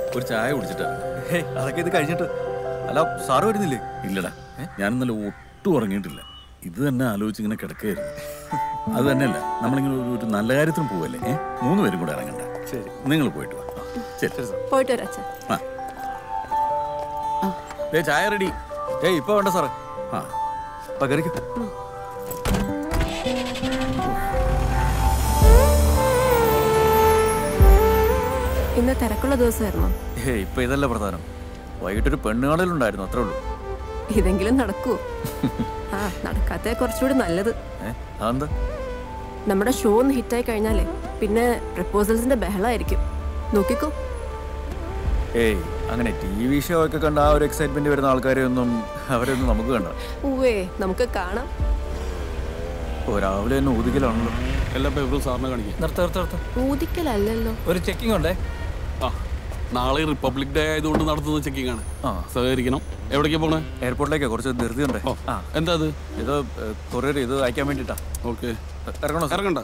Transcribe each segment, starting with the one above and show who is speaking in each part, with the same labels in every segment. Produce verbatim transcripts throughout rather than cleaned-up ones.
Speaker 1: ഒരു ചായ കുടിച്ചിട്ടാ.
Speaker 2: അതൊക്കെ ഇത് കഴിഞ്ഞിട്ട്. അല്ല സാറ് വരുന്നില്ലേ?
Speaker 1: ഇല്ലടാ, ഞാൻ ഇന്നലെ ഒട്ടും ഉറങ്ങിയിട്ടില്ല. ഇത് തന്നെ ആലോചിച്ച് ഇങ്ങനെ കിടക്കുകയായിരുന്നു. അത് തന്നെയല്ല, നമ്മളിങ്ങനെ ഒരു നല്ല കാര്യത്തിന് പോവല്ലേ? ഏഹ് മൂന്ന് പേരും കൂടെ ഇറങ്ങണ്ട.
Speaker 2: ശരി,
Speaker 1: നിങ്ങൾ പോയിട്ട് വാ. ശരി
Speaker 3: പോയിട്ട് വരാം.
Speaker 1: ചായ റെഡി.
Speaker 2: ഏയ് ഇപ്പൊ വേണ്ട സാറേ.
Speaker 1: ആ
Speaker 2: പകരിക്കും.
Speaker 3: ഇന്ന് തിരക്കുള്ള ദിവസമായിരുന്നു.
Speaker 2: ഏ ഇപ്പൊ ഇതല്ല പ്രധാനം. വൈകിട്ടൊരു പെണ്ണുകാണലുണ്ടായിരുന്നു, അത്രേ ഉള്ളൂ.
Speaker 3: ഇതെങ്കിലും നടക്കൂ. ആ നടക്കാത്ത കുറച്ചുകൂടി നല്ലത്.
Speaker 2: അതെന്താ?
Speaker 3: നമ്മുടെ ഷോ ഒന്ന് ഹിറ്റായി കഴിഞ്ഞാലേ പിന്നെ പ്രപ്പോസൽസിന്റെ ബഹളായിരിക്കും. നോക്കിക്കോ.
Speaker 2: ഏയ് അങ്ങനെ ടി വി ഷോ ഒക്കെ കണ്ട ആ ഒരു എക്സൈറ്റ്മെന്റ് വരുന്ന ആൾക്കാരെ ഒന്നും അവരൊന്നും നമുക്ക് കണ്ട.
Speaker 3: ഊവേ നമുക്ക് കാണാം.
Speaker 2: ഓ രാവിലെ തന്നെ ഊതിക്കലാണല്ലോ.
Speaker 1: എല്ലാ പേപ്പറും സാറിനെ കാണിക്കും.
Speaker 2: നിർത്ത നിർത്ത നിർത്ത
Speaker 3: ഊതിക്കലല്ലോ,
Speaker 2: ഒരു ചെക്കിംഗ് ഉണ്ടേ.
Speaker 1: ആ നാളെ റിപ്പബ്ലിക് ഡേ ആയതുകൊണ്ട് നടത്തുന്ന ചെക്കിംഗ് ആണ്. ആ സഹകരിക്കണം. എവിടേക്കാ പോണേ?
Speaker 2: എയർപോർട്ടിലേക്കാ. കുറച്ച് ധൃതി ഉണ്ടേ.
Speaker 1: ആ എന്താ അത്?
Speaker 2: ഇത് കൊറിയർ ഇത് അയക്കാൻ വേണ്ടിട്ടാ.
Speaker 1: ഓക്കെ,
Speaker 2: ഇറങ്ങണോ?
Speaker 1: ഇറങ്ങണ്ട.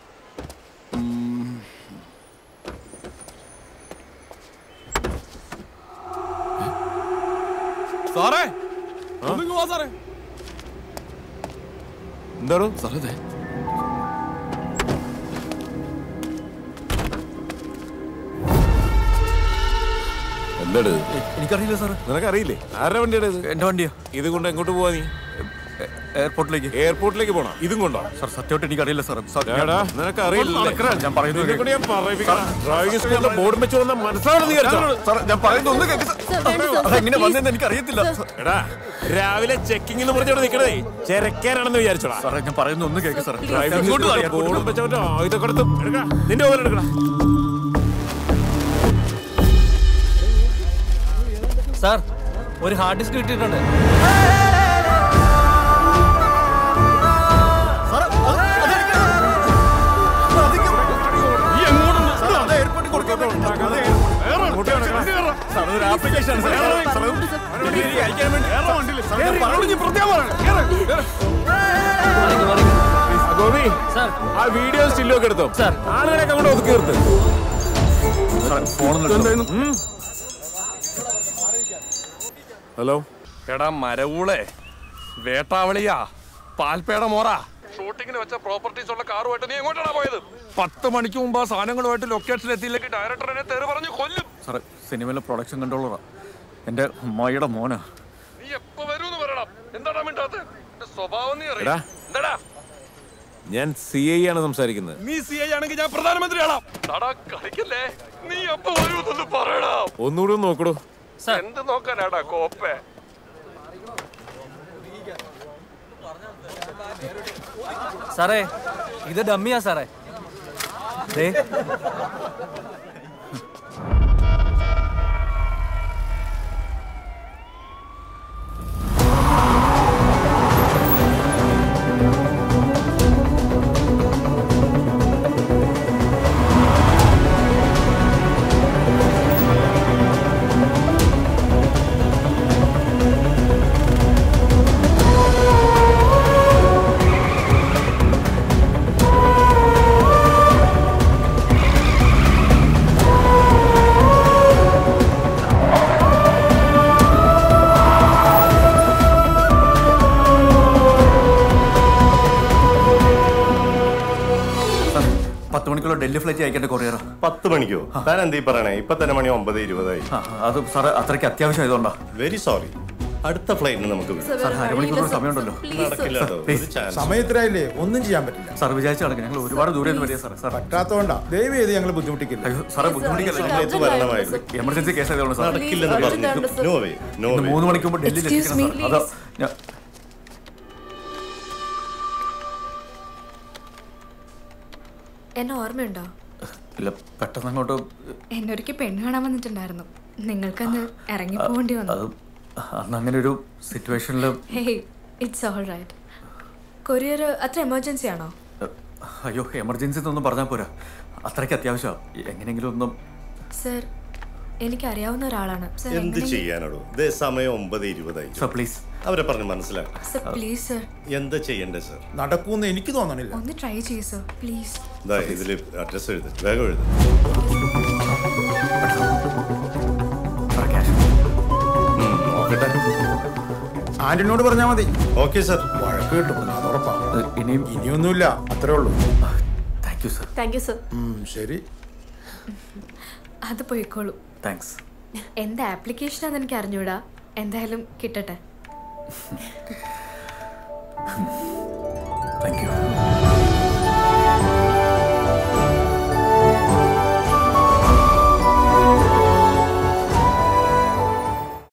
Speaker 1: സാറേ സാറേ
Speaker 4: എന്താണോ
Speaker 1: സാറേ?
Speaker 4: എന്താട്?
Speaker 2: എനിക്കറിയില്ല സാറ്.
Speaker 4: നിനക്കറിയില്ലേ? ആരുടെ വണ്ടിയുടെ ഇത്?
Speaker 2: എന്റെ വണ്ടിയാ.
Speaker 4: ഇത് കൊണ്ട് എങ്ങോട്ട് പോവാ നീ?
Speaker 2: എയർപോർട്ടിലേക്ക്.
Speaker 4: എയർപോർട്ടിലേക്ക് പോണോ? ഇതും കൊണ്ടോ?
Speaker 2: സാർ സത്യമായിട്ട് എനിക്കറിയില്ല സാർ.
Speaker 4: നിനക്ക് അറിയില്ല.
Speaker 2: ഞാൻ പറയുന്നത്
Speaker 4: ഡ്രൈവിംഗ് സ്കൂളിന്റെ ബോർഡ് വെച്ച് വന്ന മനസ്സിലാണെന്ന് വിചാരിച്ചോ?
Speaker 2: ഞാൻ പറയുന്നത് ഒന്ന് എങ്ങനെ വന്നെന്ന് എനിക്കറിയത്തില്ല.
Speaker 4: എടാ രാവിലെ ചെക്കിംഗ് എന്ന് പറഞ്ഞോട് നിൽക്കണേ ചെരക്കാനാണെന്ന് വിചാരിച്ചോടാ.
Speaker 2: സാറേ ഞാൻ പറയുന്നത് ഒന്ന് കേൾക്ക് സാർ.
Speaker 4: ഡ്രൈവിംഗ് ബോർഡും വെച്ചോ ഇതൊക്കെ എടുത്ത് എടുക്കാം. നിന്റെ പോലെ എടുക്കണം.
Speaker 2: സാർ ഒരു ഹാർഡ് ഡിസ്ക് കിട്ടിയിട്ടുണ്ട്.
Speaker 4: ഗോപി ആ വീഡിയോ സ്റ്റില്ലൊക്കെ എടുത്തോ. ആളുകളൊക്കെ അങ്ങോട്ട് ഒതുക്കി നിർത്ത്. ഹലോ
Speaker 5: എടാ മരവൂളെ, വേട്ടാവളിയാ, പാൽപേട മോറ, ഷൂട്ടിങ്ങിന് വെച്ച പ്രോപ്പർട്ടീസ് ഉള്ള കാറുമായിട്ട് നീ എങ്ങോട്ടാണ് പോയത്? പത്ത് മണിക്ക് മുമ്പ് ആ സാധനങ്ങളുമായിട്ട് ലൊക്കേഷൻ എത്തിയില്ലെങ്കിൽ ഡയറക്ടർ എന്നെ തെറി പറഞ്ഞു കൊല്ലും.
Speaker 2: സാറേ സിനിമയിലെ പ്രൊഡക്ഷൻ കൺട്രോളറാ. എന്റെ അമ്മായിയുടെ മോനാ.
Speaker 5: നീ എപ്പോ വരൂന്ന് പറയണം. എന്താടാ മിണ്ടാത്തെ? സ്വഭാവം നീ അറിയാം. എന്താടാ?
Speaker 4: ഞാൻ സി ഐ ആണ് സംസാരിക്കുന്നത്.
Speaker 5: നീ സി ഐ ആണെങ്കിൽ ഞാൻ പ്രധാനമന്ത്രിയാണോ? കളിക്കല്ലേ. നീ എപ്പോ വരൂന്നൊന്ന് പറയടാ.
Speaker 4: ഒന്നുകൂടി നോക്കടോ.
Speaker 5: എന്ത് നോക്കാനാടാ കോപ്പേ?
Speaker 2: സാറേ ഇത് ഡമ്മിയാ സാറേ. ഡൽഹി ഫ്ലൈറ്റ് അയക്കേണ്ട കൊറിയറാ.
Speaker 6: പത്ത് മണിക്കോ? താൻ എന്തീ പറയണേ? ഇപ്പൊ തന്നെ മണി ഒമ്പത് ഇരുപതായി.
Speaker 2: അത് സാറ് അത്രയ്ക്ക് അത്യാവശ്യം ആയതുകൊണ്ടാ.
Speaker 6: Very sorry. അടുത്ത ഫ്ലൈറ്റിന് നമുക്ക്
Speaker 2: അരമണിക്കൂർ സമയമുണ്ടല്ലോ.
Speaker 7: സമയത്തിനായില്ലേ ഒന്നും ചെയ്യാൻ പറ്റില്ല.
Speaker 2: സാർ വിചാരിച്ചു നടക്കും. ഞങ്ങൾ ഒരുപാട് ദൂരെ നിന്ന് വരിക സാർ. സാർ
Speaker 7: പറ്റാത്തോണ്ടാ. ദയവ് ചെയ്ത് ഞങ്ങൾ ബുദ്ധിമുട്ടിക്കില്ല.
Speaker 2: സാറെ ബുദ്ധിമുട്ടിക്കല്ല. എമർജൻസി കേസ് ആയതുകൊണ്ട് സാർ മൂന്ന് മണിക്ക് മുമ്പ് ഡൽഹിയിൽ എത്തിക്കണം സാർ. അതാ ഞാൻ
Speaker 8: എന്നെ ഓർമ്മയുണ്ടോ?
Speaker 2: ഇല്ല, പെട്ടെന്ന് അങ്ങോട്ട്
Speaker 8: എന്നെ ഒരിക്കൽ പെണ്ണ് കാണാൻ വന്നിട്ടുണ്ടായിരുന്നു. നിങ്ങൾക്കന്ന് ഇറങ്ങി പോകേണ്ടി വന്നു.
Speaker 2: അന്ന് അങ്ങനെ ഒരു സിറ്റുവേഷനിൽ
Speaker 8: ഇറ്റ്സ് ഓൾ റൈറ്റ്. കൊറിയർ അത്ര എമർജൻസി ആണോ?
Speaker 2: അയ്യോ എമർജൻസി എന്നൊന്നും പറഞ്ഞാൽ പോരാ, അത്രയ്ക്ക് അത്യാവശ്യമാണ്. എങ്ങനെയെങ്കിലും ഒന്നും
Speaker 8: സർ എനിക്ക് അറിയാവുന്ന ഒരാളാണ്.
Speaker 6: എന്ത് ചെയ്യാനോ? സമയം ഒമ്പത് ഇരുപതായി.
Speaker 2: സർ പ്ലീസ്
Speaker 6: അവരെ പറഞ്ഞ് മനസ്സിലാക്കാം.
Speaker 8: Sir please sir.
Speaker 6: എന്താ ചെയ്യണ്ടേ സർ?
Speaker 7: നടക്കൂന്ന് എനിക്ക് തോന്നണില്ല.
Speaker 8: ഒന്ന് ട്രൈ ചെയ്യൂ സർ പ്ലീസ്.
Speaker 6: ഇതില് അഡ്രസ് എഴുതി വേഗം എഴുതി.
Speaker 7: ആന്റണിയോട് പറഞ്ഞാൽ മതി.
Speaker 6: Okay sir.
Speaker 7: വഴക്ക് കിട്ടും, അത് ഉറപ്പാ.
Speaker 2: ഇനിയും
Speaker 7: ഇനിയൊന്നുമില്ല, അത്രേ ഉള്ളൂ.
Speaker 2: Thank you sir.
Speaker 3: Thank you sir.
Speaker 7: ശരി,
Speaker 8: അത് പോയിക്കോളൂ.
Speaker 2: താങ്ക്സ്.
Speaker 8: എന്താ ആപ്ലിക്കേഷനാന്ന് എനിക്ക് അറിഞ്ഞൂടാ. എന്തായാലും കിട്ടട്ടെ.